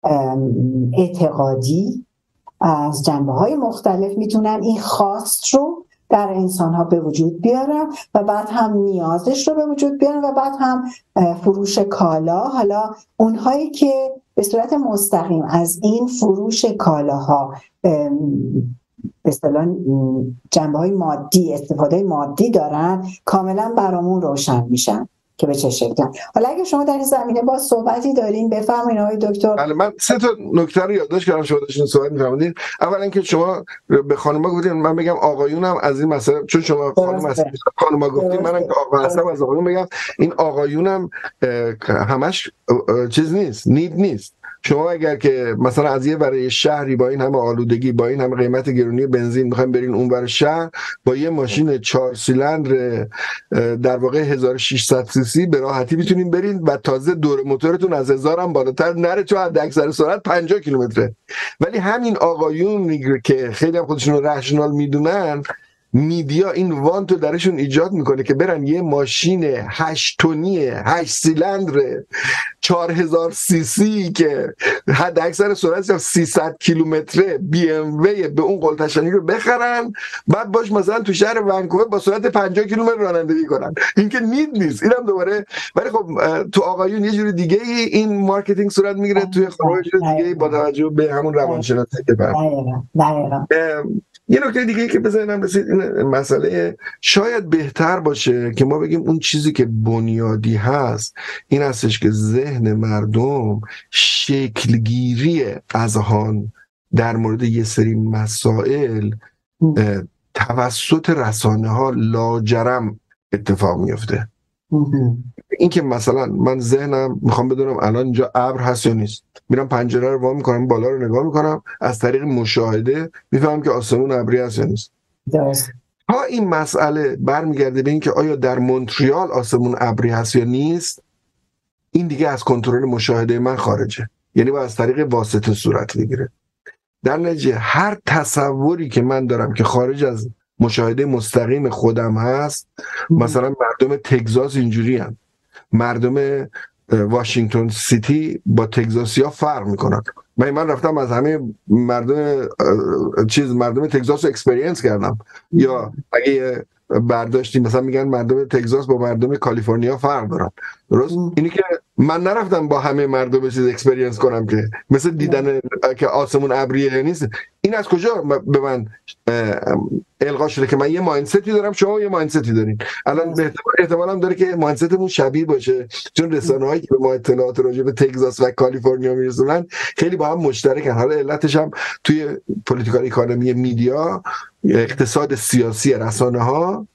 اعتقادی، از جنبه های مختلف میتونن این خواست رو در انسان ها به وجود بیارن و بعد هم نیازش رو به وجود بیارن و بعد هم فروش کالا. حالا اونهایی که به صورت مستقیم از این فروش کالاها به اصطلاح جنبه‌های مادی، استفاده مادی دارن، کاملا برامون روشن میشن که به چه شکلی. حالا اگه شما در این زمینه با صحبتی دارین بفرمایید آقای دکتر. بله، من سه تا نکته رو یادداشت کردم شما داشتین صحبت می‌کردین. اولا که شما به خانم‌ها گفتین، من بگم آقایونم از این مسئله، چون شما خانم هستید خانم‌ها گفتین، منم که آقا هستم از آقایون بگم این آقایونم همش چیز نیست، نید نیست. شما اگر که مثلا از یه برای شهری با این همه آلودگی، با این همه قیمت گرونی بنزین میخوایم برین اون ور شهر، با یه ماشین چهار سیلندر در واقع هزار و ششصد سی سی به راحتی میتونین برین و تازه دور موتورتون از هزار هم بالاتر نره، چون حد اکثر سرعت پنجاه کیلومتره. ولی همین آقایون که خیلی هم خودشون رو رشنال میدونن، میدیا این وانت رو درشون ایجاد میکنه که برن یه ماشین هشت تونی هشت سیلندر چهار هزار سی سی که حد اکثر سرعتش سیصد کیلومتره بی ام وی به اون قلتشنی رو بخرن، بعد باش مثلا تو شهر ونکوور با سرعت پنجاه کیلومتر رانندگی کنن. این که نید نیست، اینم دوباره. ولی خب تو آقایون یه جور دیگه ای این مارکتینگ صورت میگیره، توی خانم‌ها یه جور دیگه ای با توجه به همون روانشناسی که دقیقاً. یه نکته دیگه که بذارینم رسید، این مسئله شاید بهتر باشه که ما بگیم اون چیزی که بنیادی هست این هستش که ذهن مردم شکلگیری اذهان در مورد یه سری مسائل توسط رسانه ها لاجرم اتفاق میفته. این که مثلا من ذهنم میخوام بدونم الان اینجا ابر هست یا نیست، میرم پنجره رو وا میکنم، بالا رو نگاه میکنم، از طریق مشاهده میفهمم که آسمون ابری هست یا نیست. درست. ها این مسئله برمیگرده به این که آیا در مونتریال آسمون ابری هست یا نیست، این دیگه از کنترل مشاهده من خارجه، یعنی با از طریق واسطه صورت میگیره. در نتیجه هر تصوری که من دارم که خارج از مشاهده مستقیم خودم هست، مثلا مردم تگزاس اینجوری هم، مردم واشنگتن سیتی با تگزاسی ها فرق میکنن. من من رفتم از همه مردم چیز مردم تگزاس رو اکسپریانس کردم. یا اگه برداشتی مثلا میگن مردم تگزاس با مردم کالیفرنیا فرق دارن، درست؟ اینی که من نرفتم با همه مردم چیز اکسپریانس کنم که مثل دیدن که آسمون ابریه نیست. این از کجا به من القا شده که من یه مایندستی دارم، شما یه مایندستی دارین؟ الان به احتمال هم داره که مایندستمون شبیه باشه، چون رسانه‌هایی که به ما اطلاعات راجع به تگزاس و کالیفرنیا میرسونن خیلی با هم مشترکن. حالا علتش هم توی پلیتیکال اکانومی میدیا، اقتصاد سیاسی رسانه‌ها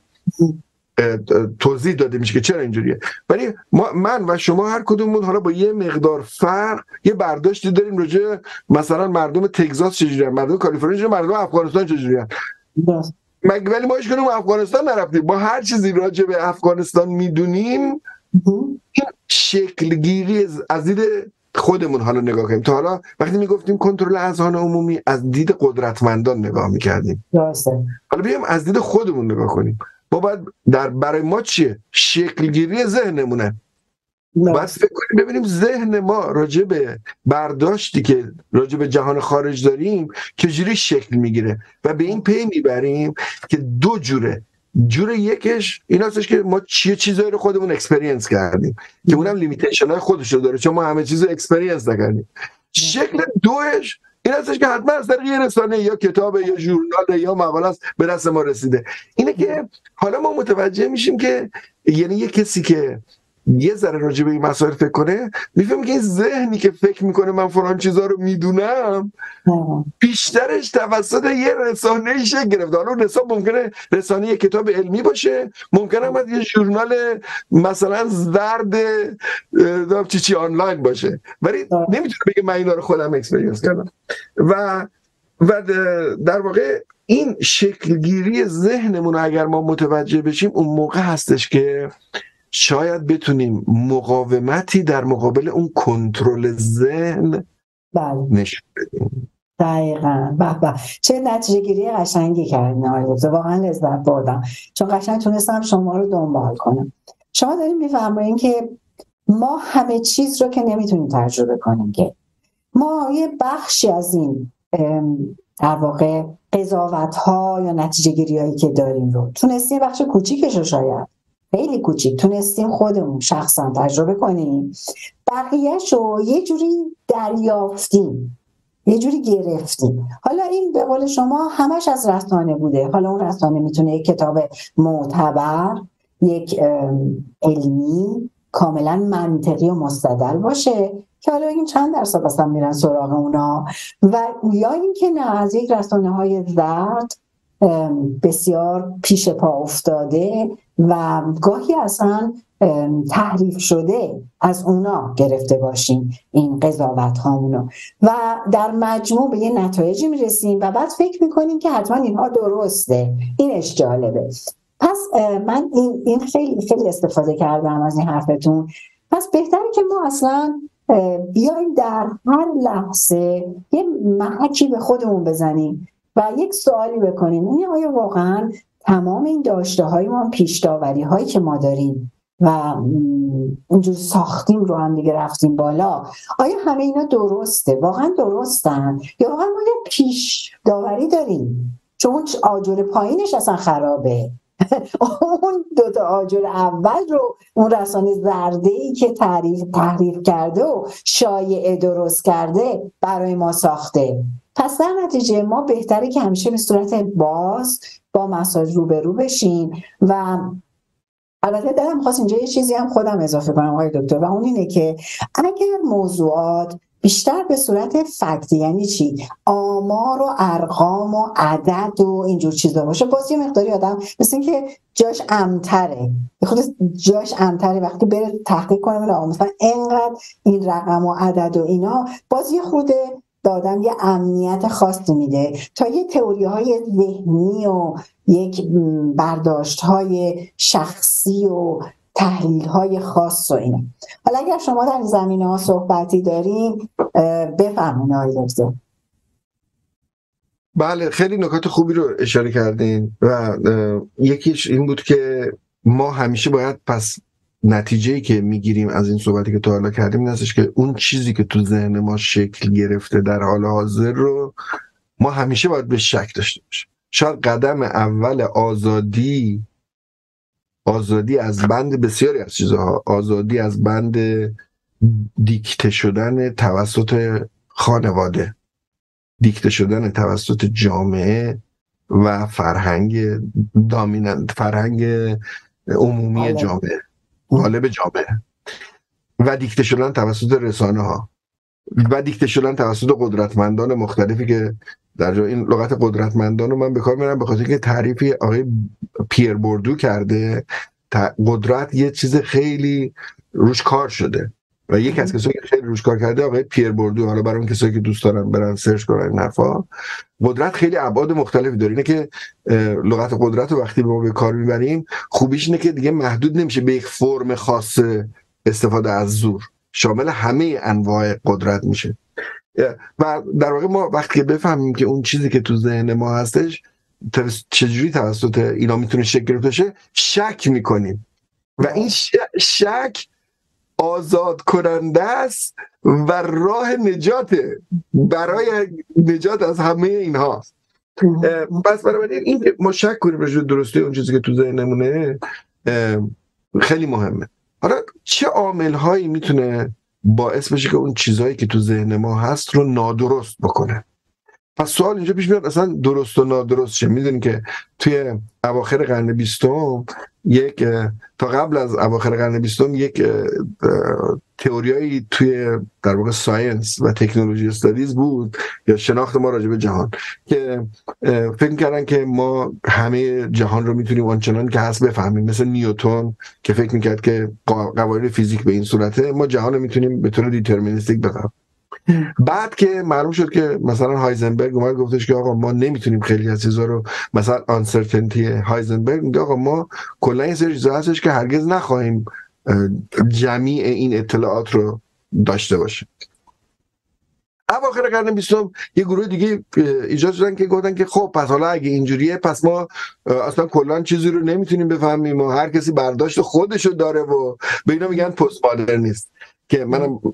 توضیح داده میشه که چرا اینجوریه. ولی ما من و شما هر کدوممون حالا با یه مقدار فرق یه برداشتی داریم راجع مثلا مردم تگزاس چجوریه، مردم کالیفرنیا چجوریه، مردم افغانستان چجوریه. مگه ولی ما هیچ کدوم افغانستان نرفتیم. ما هر چیزی راجع به افغانستان میدونیم این شکلگیری از دید خودمون حالا نگاه کنیم. تا حالا وقتی میگفتیم کنترل اذهان عمومی از دید قدرتمندان نگاه میکردیم، حالا بیایم از دید خودمون نگاه کنیم. ما باید در برای ما چیه؟ شکلگیری ذهنمونه. باید فکر کنیم ببینیم ذهن ما راجع به برداشتی که راجع به جهان خارج داریم چجوری شکل میگیره و به این پی میبریم که دو جوره. جور یکش این هستش که ما چیه چیزایی رو خودمون اکسپریانس کردیم که اونم لیمیتیشن های خودش رو داره، چون ما همه چیز رو اکسپریانس نکردیم. شکل دوش این هستش که حتما از طریق یه رسانه یا کتاب یا ژورنال یا مقاله است به دست ما رسیده. اینه که حالا ما متوجه میشیم که یعنی یه کسی که یه ذره راجع به این مسائل فکر کنه میفهمه که این ذهنی که فکر میکنه من فلان چیزا رو میدونم بیشترش توسط یه رسانه‌ای شکل گرفته. حالا رسانه ممکنه رسانه یه کتاب علمی باشه، ممکنه هم یه ژورنال مثلا زرد چی چی آنلاین باشه، ولی نمیتونه بگه من اینا رو خودم اکسپریانس کردم. و و در واقع این شکلگیری ذهنمون اگر ما متوجه بشیم، اون موقع هستش که شاید بتونیم مقاومتی در مقابل اون کنترل ذهن نشون بدیم. دقیقاً. به به چه نتیجه گیری قشنگی کردین آقای دکتر، واقعا لذت بردم چون قشنگ تونستم شما رو دنبال کنم. شما دارین میفرمایین که ما همه چیز رو که نمیتونیم تجربه کنیم، که ما یه بخشی از این در واقع قضاوت ها یا نتیجه گیری هایی که داریم رو تونستیم بخش کوچیکش رو شاید خیلی کوچیک تونستیم خودمون شخصا تجربه کنیم، بقیه‌شو یه جوری دریافتیم، یه جوری گرفتیم. حالا این به قول شما همش از رسانه بوده. حالا اون رسانه میتونه یک کتاب معتبر، یک علمی کاملا منطقی و مستدل باشه که حالا بگیم چند درصد اصلا میرن سراغ اونا، و یا اینکه نه، از یک رسانه های زرد بسیار پیش پا افتاده و گاهی اصلا تحریف شده از اونا گرفته باشیم این قضاوت هامونو، و در مجموع به یه نتایجی میرسیم و بعد فکر میکنیم که حتما اینها درسته. اینش جالبه. پس من این این خیلی خیلی استفاده کردم از این حرفتون. پس بهتره که ما اصلا بیایم در هر لحظه یه محکی به خودمون بزنیم و یک سوالی بکنیم، این آیا واقعا تمام این داشته های ما، پیش داوری هایی که ما داریم و اینجور ساختیم رو هم دیگه رفتیم بالا، آیا همه اینا درسته؟ واقعا درستن؟ یا واقعا ما یه پیش داوری داریم چون آجر پایینش اصلا خرابه؟ اون دوتا آجر اول رو اون رسانه زرده‌ای که تعریف تحریف کرده و شایعه درست کرده برای ما ساخته. پس در نتیجه ما بهتره که همیشه به صورت باز با مسائل روبرو بشیم. و البته دلم خواست اینجا یه چیزی هم خودم اضافه کنم آقای دکتر، و اون اینه که اگر موضوعات بیشتر به صورت فکتی، یعنی چی؟ آمار و ارقام و عدد و اینجور چیزا باشه، باز یه مقداری آدم مثل این که جاش امتره، خود جاش امتره وقتی بره تحقیق کنه من آقا مثلا اینقدر این رقم و عدد و اینا، باز یه خود دادم یه امنیت خاصی میده تا یه تئوری های ذهنی و یک برداشت های شخصی و تحلیل های خاص و اینا. حالا اگر شما در این زمینه ها صحبتی دارین بفرمایید آقای دکتر. بله، خیلی نکات خوبی رو اشاره کردین و یکیش این بود که ما همیشه باید پس نتیجه‌ای که میگیریم از این صحبتی که تا حالا کردیم این هستش که اون چیزی که تو ذهن ما شکل گرفته در حال حاضر رو ما همیشه باید به شک داشته باشیم. شاید قدم اول آزادی آزادی از بند بسیاری از چیزها، آزادی از بند دیکته شدن توسط خانواده، دیکته شدن توسط جامعه و فرهنگ دامیننت، فرهنگ عمومی جامعه، غالب جامعه، و دیکته شدن توسط رسانه ها و دیکته شدن توسط قدرتمندان مختلفی که در جای این لغت قدرتمندان رو من به کار میبرم به خاطر که تعریفی آقای پیر بوردو کرده. قدرت یه چیز خیلی روش کار شده و یکی از کسایی که خیلی روش کار کرده آقای پیر بوردو. حالا برای اون کسایی که دوست دارن برن سرچ کنن این حرفا، قدرت خیلی ابعاد مختلفی داره. اینه که لغت قدرت رو وقتی ما به کار میبریم خوبیش اینه که دیگه محدود نمیشه به یک فرم خاص استفاده از زور، شامل همه انواع قدرت میشه. و در واقع ما وقتی که بفهمیم که اون چیزی که تو ذهن ما هستش چجوری توسط اینا میتونه شکل گرفته شه، شک میکنیم و این شک آزاد کننده است و راه نجاته برای نجات از همه اینها. پس بنابراین این که ما شک کنیم راجع به درستی اون چیزی که تو ذهنمونه خیلی مهمه. حالا چه عامل هایی میتونه باعث بشه که اون چیزهایی که تو ذهن ما هست رو نادرست بکنه؟ پس سوال اینجا پیش میاد اصلا درست و نادرست چه؟ میدونی که توی اواخر قرن بیستم یک تا قبل از اواخر قرن بیستم یک تئوریایی توی در واقع ساینس و تکنولوژی استادیز بود یا شناخت ما راجع به جهان که فکر کردن که ما همه جهان رو میتونیم آنچنان که هست بفهمیم، مثل نیوتن که فکر میکرد که قوانین فیزیک به این صورته، ما جهان رو میتونیم به طور دیترمینیستیک بفهمیم. بعد که معلوم شد که مثلا هایزنبرگ اومد گفتش که آقا ما نمیتونیم خیلی از چیزا رو، مثلا آنسرتینتی هایزنبرگ میگه آقا ما کلا این سری چیزا هستش که هرگز نخواهیم جمیع این اطلاعات رو داشته باشیم. اواخر قرن بیستم یه گروه دیگه ایجاد شدن که گفتن که خب پس حالا اگه اینجوریه پس ما اصلا کلا چیزی رو نمیتونیم بفهمیم و هر کسی برداشت خودشو داره و به اینا میگن پست مدرنیست، که منم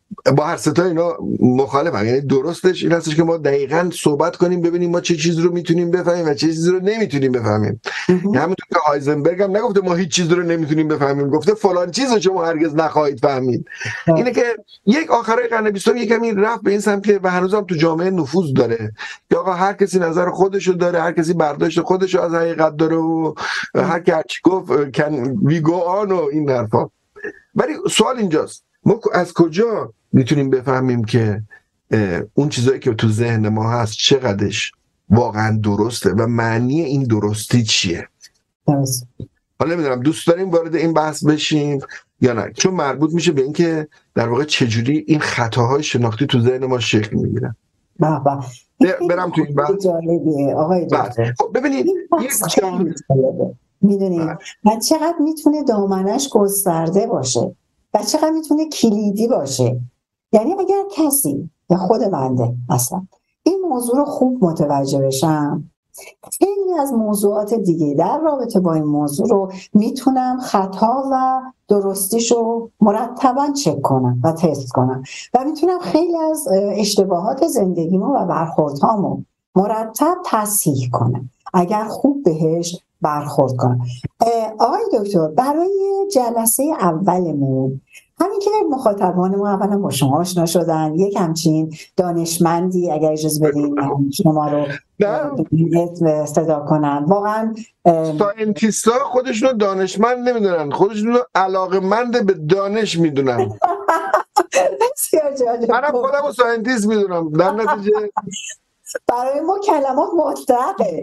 با هر ستا اینا مخالفم. یعنی درستش این هستش که ما دقیقاً صحبت کنیم ببینیم ما چه چیزی رو میتونیم بفهمیم و چه چیزی رو نمیتونیم بفهمیم. یعنی همونطور که هایزنبرگ هم نگفته ما هیچ چیزی رو نمیتونیم بفهمیم، گفته فلان چیزو شما هرگز نخواهید فهمید. اینه که یک آخرای قرن بیستم یکمی رفت به این سمت که و هنوزم تو جامعه نفوذ داره که آقا هر کسی نظر خودشو داره، هر کسی برداشت خودشو از حقیقت داره و هر کی هر چی گفت کن وی گو آن و این حرفا. ولی سوال اینجاست ما از کجا میتونیم بفهمیم که اون چیزایی که تو ذهن ما هست چقدرش واقعا درسته و معنی این درستی چیه؟ درست. حالا نمیدونم دوست داریم وارد این بحث بشیم یا نه، چون مربوط میشه به این که در واقع چجوری این خطاهای شناختی تو ذهن ما شکل میگیرن. به به برم تو این بحث جالبیه آقای دکتر. خب ببینید یک جامعه میدونید و چقدر میتونه دامنش گسترده باشه و چقدر میتونه کلیدی باشه. یعنی اگر کسی به خود بنده اصلا این موضوع رو خوب متوجه بشم، خیلی از موضوعات دیگه در رابطه با این موضوع رو میتونم خطا و درستیش رو مرتبا چک کنم و تست کنم و میتونم خیلی از اشتباهات زندگیمو و برخوردهامو مرتب تصحیح کنم اگر خوب بهش برخورد کنم. آقای دکتر برای جلسه اولمون همین که مخاطبان ما اولا با شما آشنا شدن، یک همچین دانشمندی اگر اجازه بدین شما رو صدا کنن. واقعا ساینتیست ها خودشون دانشمند نمیدونن، خودشون علاقمند به دانش میدونن. بسیار جالب. منم خودم رو ساینتیست میدونم، در نتیجه برای ما کلمات مطلقه.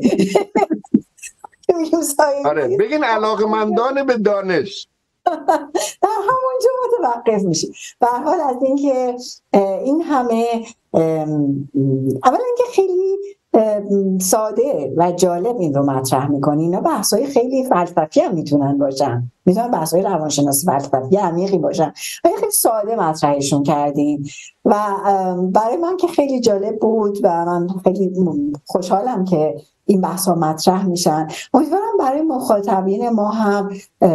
آره بگین علاقمندان به دانش. در همونجا متوقف میشه. به هر حال از اینکه این همه اولا اینکه خیلی ساده و جالب این رو مطرح میکنی، اینا بحث‌های خیلی فلسفی هم میتونن باشن، میتونن بحث‌های روانشناسی فلسفی عمیقی باشن، ولی خیلی ساده مطرحشون کردین و برای من که خیلی جالب بود و من خیلی خوشحالم که این بحث‌ها مطرح میشن. امیدوارم برای مخاطبین ما هم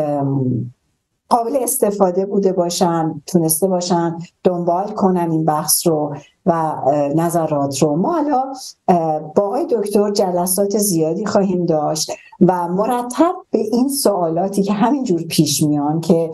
قابل استفاده بوده باشن، تونسته باشن دنبال کنن این بحث رو و نظرات رو. ما الان با آقای دکتر جلسات زیادی خواهیم داشت و مرتب به این سوالاتی که همینجور پیش میان که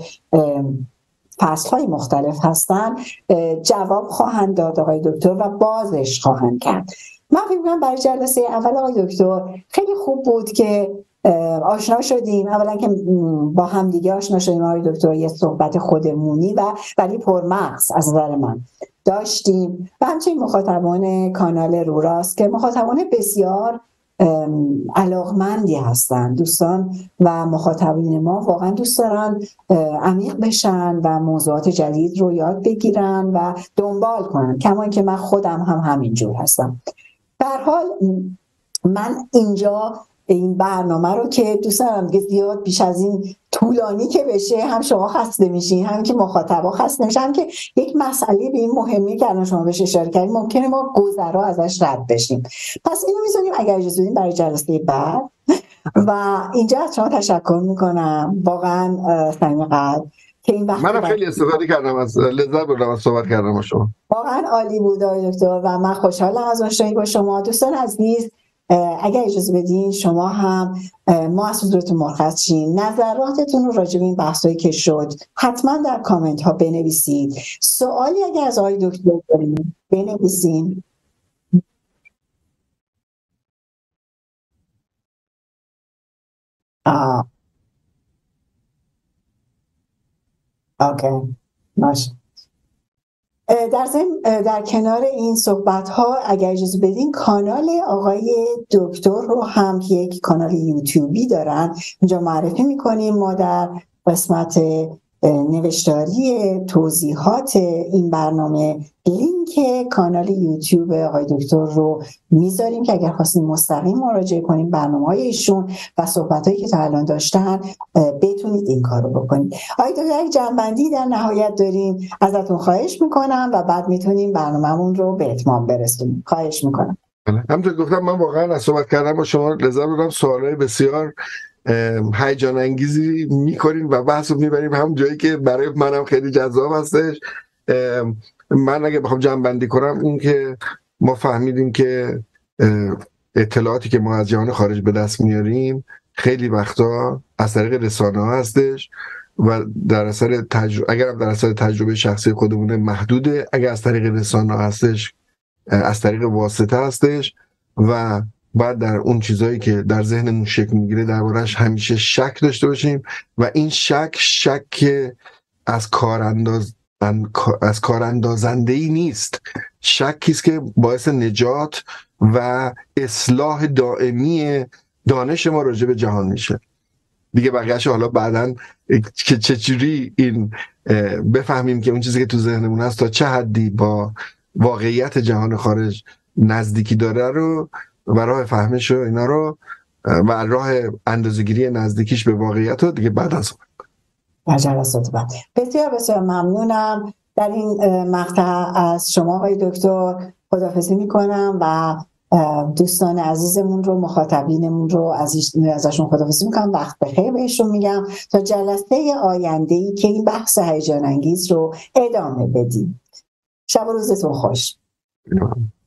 فصل‌های مختلف هستن جواب خواهند داد آقای دکتر و بازش خواهند کرد. من فکر می‌کنم برای جلسه اول آقای دکتر خیلی خوب بود که آشنا شدیم. اولا که با هم دیگه آشنا شدیم آقای دکتر، یه صحبت خودمونی و ولی پرمغز از نظر من داشتیم و همچنین مخاطبان کانال روراست که مخاطبان بسیار علاقمندی هستن. دوستان و مخاطبین ما واقعا دوست دارن عمیق بشن و موضوعات جدید رو یاد بگیرن و دنبال کنن، کما که من خودم هم همینجور هستم. به هر حال من اینجا این برنامه رو که دوست دارم دیگه زیاد بیش از این طولانی که بشه، هم شما خسته میشین هم که مخاطبا خسته میشن، هم که یک مسئله به این مهمی که الان شما بهش اشاره کردین ممکنه ما گذرا ازش رد بشیم. پس اینو میذاریم اگر اجازه بدین برای جلسه بعد. و اینجا از شما تشکر میکنم واقعا صمیم قلب که این وقت منم خیلی استفاده کردم، از لذت بردم از صحبت کردم با شما. واقعا عالی بود آقای دکتر و من خوشحالم از آشنایی با شما. دوستان عزیز اگر اجازه بدین شما هم ما از حضورتون مرخص شین، نظراتتون رو راجع به این بحثایی که شد حتما در کامنت ها بنویسید. سوالی اگر از آقای دکتر دارین بنویسین. آه اوکی باشه. در ضمن در کنار این صحبت ها اگر اجازه بدین کانال آقای دکتر رو هم که یک کانال یوتیوبی دارن اینجا معرفی میکنیم. ما در قسمت نوشتاری توضیحات این برنامه لینک کانال یوتیوب آقای دکتر رو میذاریم که اگر خواستین مستقیم مراجعه کنیم برنامه‌های ایشون و صحبتایی که تا الان داشتن بتونید این کارو بکنید. آقای دکتر یک جنبندی در نهایت داریم ازتون خواهش میکنم و بعد میتونیم برنامه‌مون رو به اتمام برسونیم. خواهش میکنم. همونطور گفتم من واقعا از صحبت کردم با شما لذت بردم. سوالای بسیار هیجان انگیزی میکنین و بحث رو میبریم هم جایی که برای منم خیلی جذاب هستش. من اگه بخوام جمع بندی کنم این که ما فهمیدیم که اطلاعاتی که ما از جهان خارج به دست میاریم خیلی وقتا از طریق رسانه ها هستش و در اثر تجربه، اگر در اثر تجربه شخصی خودمونه محدوده، اگر از طریق رسانه ها هستش از طریق واسطه هستش و بعد در اون چیزایی که در ذهنمون شکل میگیره دربارش همیشه شک داشته باشیم و این شک شک از کارانداز از کاراندازنده ای نیست، شکی است که باعث نجات و اصلاح دائمی دانش ما راجع به جهان میشه دیگه. بقیه‌اش حالا بعداً که چجوری این بفهمیم که اون چیزی که تو ذهنمون هست تا چه حدی با واقعیت جهان خارج نزدیکی داره رو و راه فهمش و اینا رو و راه اندازه‌گیری نزدیکیش به واقعیت رو دیگه بعداً صحبت در جلسات بعد. بسیار بسیار ممنونم. در این مقطع از شما آقای دکتر خداحافظی میکنم و دوستان عزیزمون رو، مخاطبینمون رو ازشون خداحافظی میکنم. وقت بخیر بهشون میگم تا جلسه آینده‌ای که این بحث هیجان انگیز رو ادامه بدیم. شب و روزتون خوش.